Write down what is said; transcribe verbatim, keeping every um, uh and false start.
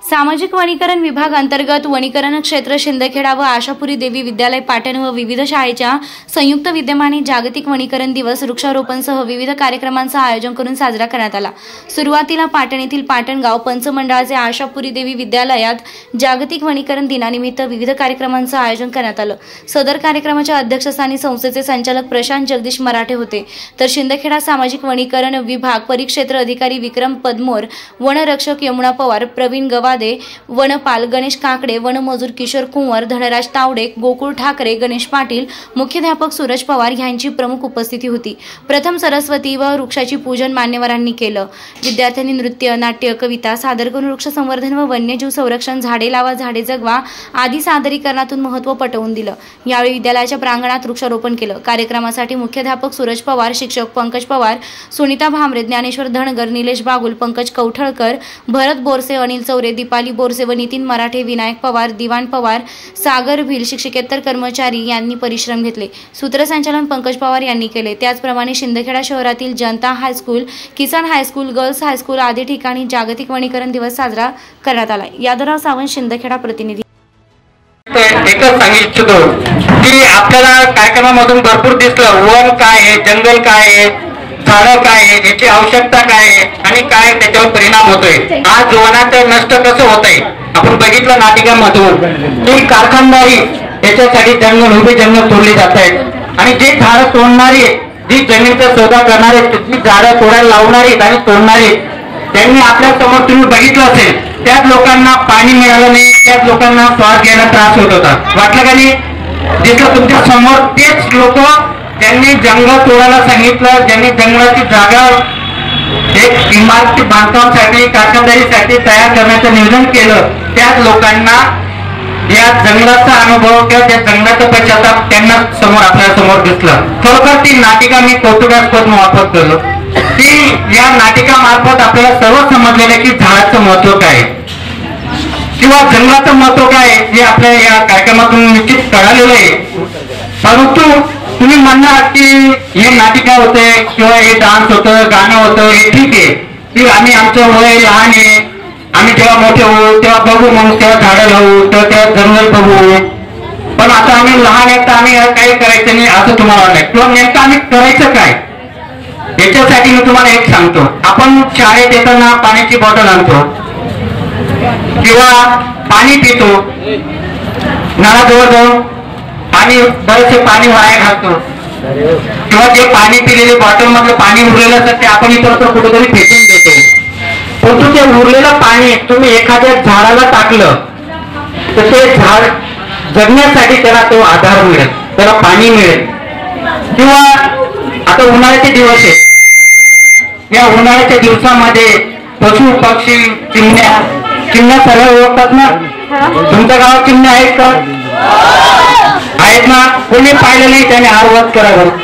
सामाजिक वनीकरण विभाग अंतर्गत वनीकरण क्षेत्र शिंदखेडा व आशापुरी देवी विद्यालय पाटण व विविध शाळेच्या संयुक्त विद्यमाने जागतिक वनीकरण दिवस वृक्षारोपणसह विविध कार्यक्रमांचं आयोजन करून साजरा करण्यात आला। सुरुवातीला पाटण येथील पाटणगाव पंचमंडळाचे आशापुरी देवी विद्यालयात जागतिक वनीकरण दिनानिमित्त विविध कार्यक्रमांचं आयोजन करण्यात आलं। सदर कार्यक्रमाच्या अध्यक्षस्थानी संस्थेचे संचालक प्रशांत जगदीश मराठे होते, तर शिंदखेडा सामाजिक वनीकरण विभाग परिक्षेत्र अधिकारी विक्रम पदमोर, वनरक्षक यमुना पवार, प्रवीण गवा, वनपाल गणेश काकडे, वनमजूर किशोर कुंवर, धनराज तावडे, गोकुळ ठाकरे, गणेश पाटील, मुख्याध्यापक सूरज पवार यांची प्रमुख उपस्थिती होती। प्रथम सरस्वती व वृक्षाची पूजन मान्यवरांनी केलं। विद्यार्थ्यांनी नृत्य, नाट्य, कविता सादर करून वृक्ष संवर्धन व वन्यजीव संरक्षण, झाडे लावा झाडे जगवा आदी सादरीकरणातून महत्त्व पटवून दिलं। यावेळी विद्यालयाच्या प्रांगणात वृक्षारोपण केलं। कार्यक्रमासाठी मुख्याध्यापक सूरज पवार, शिक्षक पंकज पवार, सुनीता भामरे, ज्ञानेश्वर धनगर, निलेश बागुल, पंकज कौठळकर, भरत बोरसे, अनिल चौरे, दीपाली बोरसे व नितीन मराठे, विनायक पवार, दिवाण पवार, सागर भिल, शिक्षकेतर कर्मचारी यांनी परिश्रम घेतले। सूत्रसंचालन पंकज पवार यांनी केले। त्याचप्रमाणे शिंदखेडा शहरातील Janata high school, Kisan high school, girls high school आदी ठिकाणी जागतिक वनीकरण दिवस साजरा करण्यात आला। यादवराव सावंत, शिंदखेडा प्रतिनिधी। एकच सांगू इच्छितो की आपल्याला कार्यक्रमामधून भरपूर दिसलं वन काय आहे, जंगल काय आहे, झाडं काय आहे, याची आवश्यकता काय आहे आणि काय त्याच्यावर परिणाम होतोय। आज वनाचं नष्ट कसं होतंय आपण बघितलं नाटिकामधून की कारखानदारी याच्यासाठी जंगल उभे जंगल तोडले जात आहेत आणि जे झाडं तोडणारे, जी जमिनीचा सौदा करणारे, जी झाडं तोडायला लावणारे आणि तोडणारे, त्यांनी आपल्या समोर तुम्ही बघितलं असेल त्याच लोकांना पाणी मिळालं नाही, त्याच लोकांना श्वास घ्यायला त्रास होत होता। वाटलं का नाही? जिथं तुमच्या समोर तेच लोक ज्यांनी जंगल तोडायला सांगितलं, ज्यांनी जंगलाची जागा एक इमारती बांधकामासाठी, कारखानदारीसाठी तयार करण्याचं नियोजन केलं, त्याच लोकांना या जंगलाचा अनुभव किंवा त्या जंगलाचा पश्चाताप त्यांना समोर आपल्या समोर दिसलं। खरोखर ती नाटिका मी कौतुकास्पद वापर केलं की या नाटिकामार्फत आपल्याला सर्व समजलेलं की झाडाचं महत्व काय किंवा जंगलाचं महत्व काय हे आपल्या या कार्यक्रमातून निश्चित कळालेलं आहे। परंतु तुम्ही म्हणणार की हे नाटिका होते किंवा हे डान्स होतं, गाणं होतं, हे ठीक आहे की आम्ही आमचं वय लहान आहे, आम्ही जेव्हा मोठे होऊ तेव्हा बघू, मग तेव्हा झाडं लावू, तेव्हा तेव्हा जंगल बघू, पण आता आम्ही लहान आहेत तर आम्ही काही करायचं नाही असं तुम्हाला वाटलं किंवा नेमकं आम्ही करायचं काय याच्यासाठी मी तुम्हाला एक सांगतो। आपण शाळेत येताना पाण्याची बॉटल आणतो किंवा पाणी पितो, नळाजवळ जाऊन पाणी बरेचसे पाणी वाया घालतो किंवा जे पाणी पिलेले बॉटल मधलं पाणी उरलेलं असतं ते आपण इतर कुठेतरी फेकून देतो। परंतु ते उरलेलं पाणी तुम्ही एखाद्या झाडाला टाकलं तर ते झाड जगण्यासाठी त्याला तो आधार मिळेल, त्याला पाणी मिळेल। किंवा आता उन्हाळ्याचे दिवस आहेत, या उन्हाळ्याच्या दिवसामध्ये पशु पक्षी चिमण्या चिमण्या सर्व ओळखतात ना? तुमच्या गावात चिमण्या आहेत का? आहेत ना? कोणी पाहिलं नाही त्याने आवाज करा.